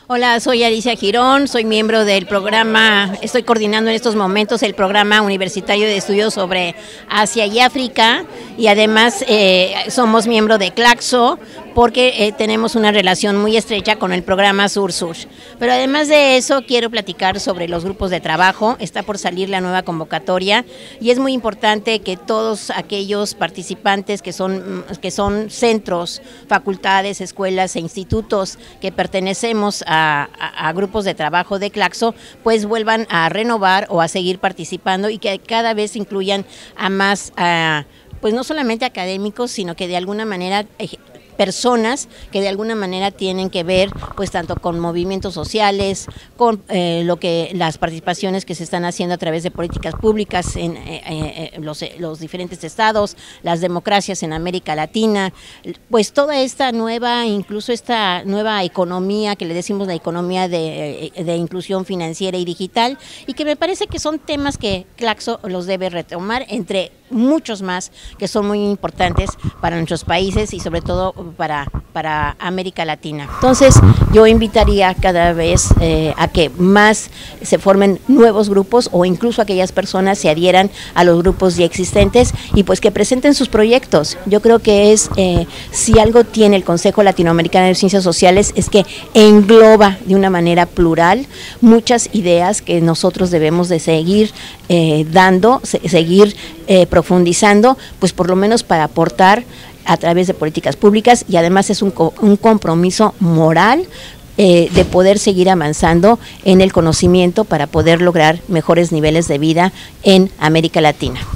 Hola, soy Alicia Girón, soy miembro del programa, estoy coordinando en estos momentos el programa universitario de estudios sobre Asia y África, y además somos miembro de Claxo porque tenemos una relación muy estrecha con el programa Sur-Sur. Pero además de eso quiero platicar sobre los grupos de trabajo. Está por salir la nueva convocatoria y es muy importante que todos aquellos participantes que son centros, facultades, escuelas e institutos que pertenecemos a grupos de trabajo de Claxo, pues vuelvan a renovar o a seguir participando y que cada vez incluyan a más, pues no solamente académicos, sino que de alguna manera personas que de alguna manera tienen que ver pues tanto con movimientos sociales, con las participaciones que se están haciendo a través de políticas públicas en los diferentes estados, las democracias en América Latina, pues toda esta nueva, incluso esta nueva economía que le decimos la economía de inclusión financiera y digital, y que me parece que son temas que Claxo los debe retomar entre muchos más que son muy importantes para nuestros países y sobre todo para América Latina. Entonces yo invitaría cada vez a que más se formen nuevos grupos o incluso aquellas personas se adhieran a los grupos ya existentes y pues que presenten sus proyectos. Yo creo que es, si algo tiene el Consejo Latinoamericano de Ciencias Sociales, es que engloba de una manera plural muchas ideas que nosotros debemos de seguir seguir profundizando, pues por lo menos para aportar a través de políticas públicas, y además es un compromiso moral de poder seguir avanzando en el conocimiento para poder lograr mejores niveles de vida en América Latina.